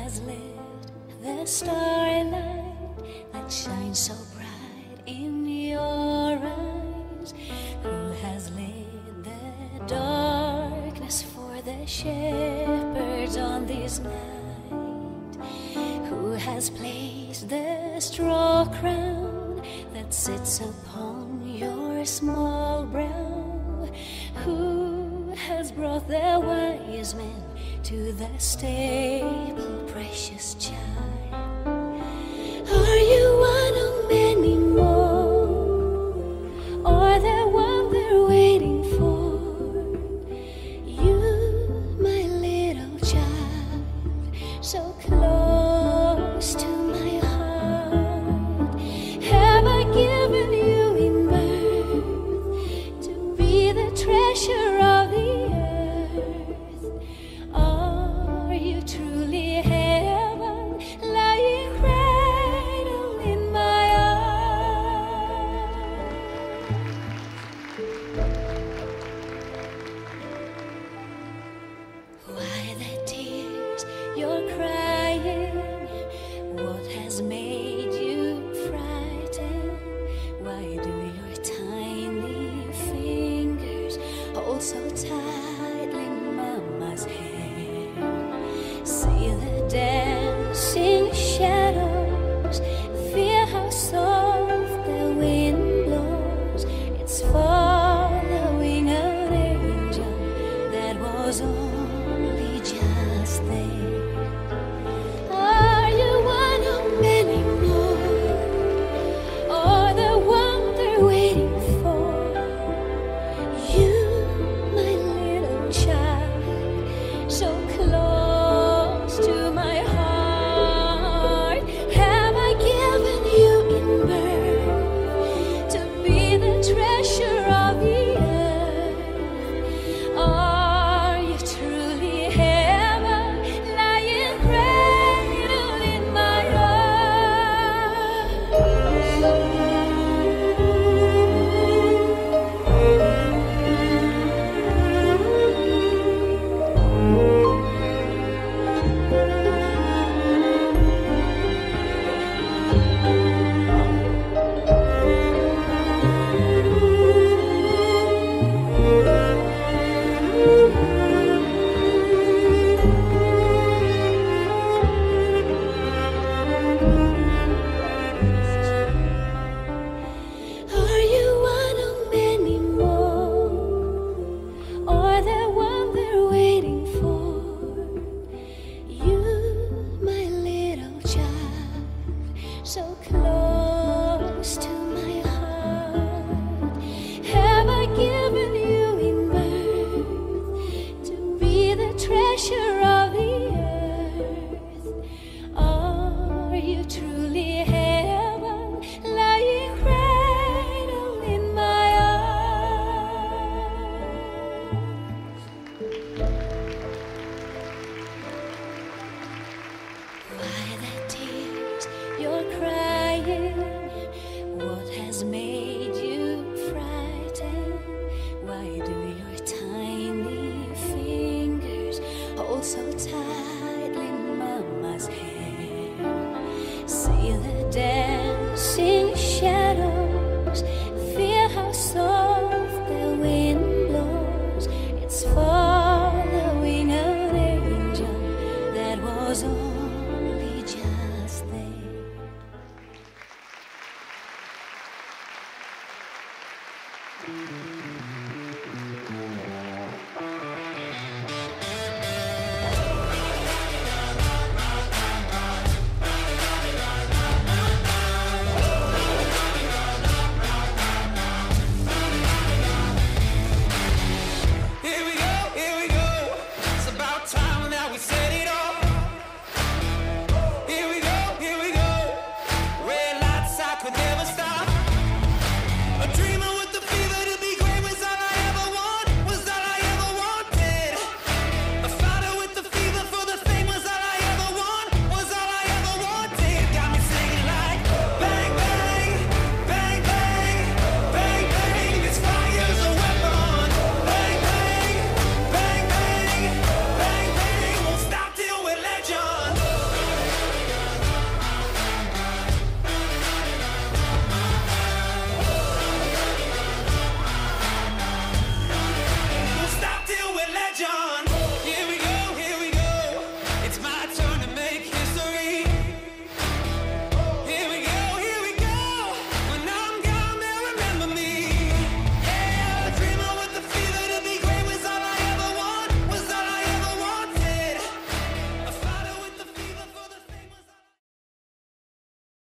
has lit the starlight that shines so bright in your eyes? Who has lit the darkness for the shepherds on this night? Who has placed the straw crown that sits upon your small brow? Who has brought the wise men to the stable, precious child? Are you one of many more, or the one they're waiting for? You, my little child, so close to my heart. Have I given you in birth to be the treasure of the earth? Are you truly heaven lying cradled in my arms? Why the tears you're crying? What has made you frightened? Why do your tiny fingers hold so tightly Mama's hair? See the dancing shadows, feel how soft the wind blows. It's following an angel that was only just there. Are you one of many more, or the one they're waiting for? You, my little child, so close to my heart. Have I given you in birth to be the treasure of the earth? Are you truly heaven lying cradled in my Are you one of many more, or the one they're waiting for? You, my little child, so close to my heart. Have I given you in birth to be the treasure of the earth? Are you truly heaven lying cradled in my arms? Why the tears you're crying? What has made you frightened? Why do your tiny fingers hold so tight